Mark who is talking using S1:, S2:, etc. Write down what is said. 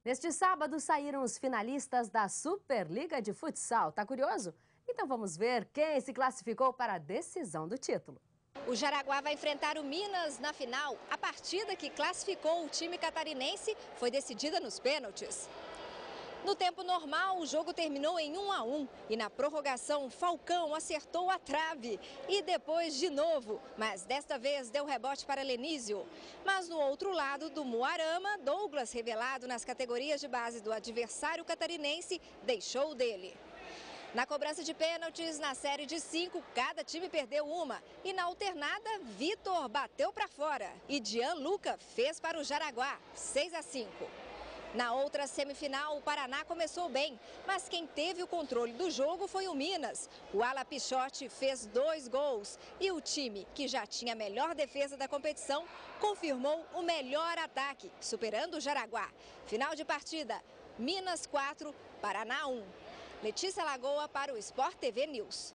S1: Neste sábado saíram os finalistas da Superliga de Futsal. Tá curioso? Então vamos ver quem se classificou para a decisão do título.
S2: O Jaraguá vai enfrentar o Minas na final. A partida que classificou o time catarinense foi decidida nos pênaltis. No tempo normal, o jogo terminou em 1-1 e na prorrogação, Falcão acertou a trave e depois de novo, mas desta vez deu rebote para Lenísio. Mas no outro lado do Moarama, Douglas, revelado nas categorias de base do adversário catarinense, deixou o dele. Na cobrança de pênaltis, na série de 5, cada time perdeu uma. E na alternada, Vitor bateu para fora e Gianluca fez para o Jaraguá, 6-5. Na outra semifinal, o Paraná começou bem, mas quem teve o controle do jogo foi o Minas. O Ala Pichote fez 2 gols e o time, que já tinha a melhor defesa da competição, confirmou o melhor ataque, superando o Jaraguá. Final de partida, Minas 4, Paraná 1. Letícia Lagoa para o Sport TV News.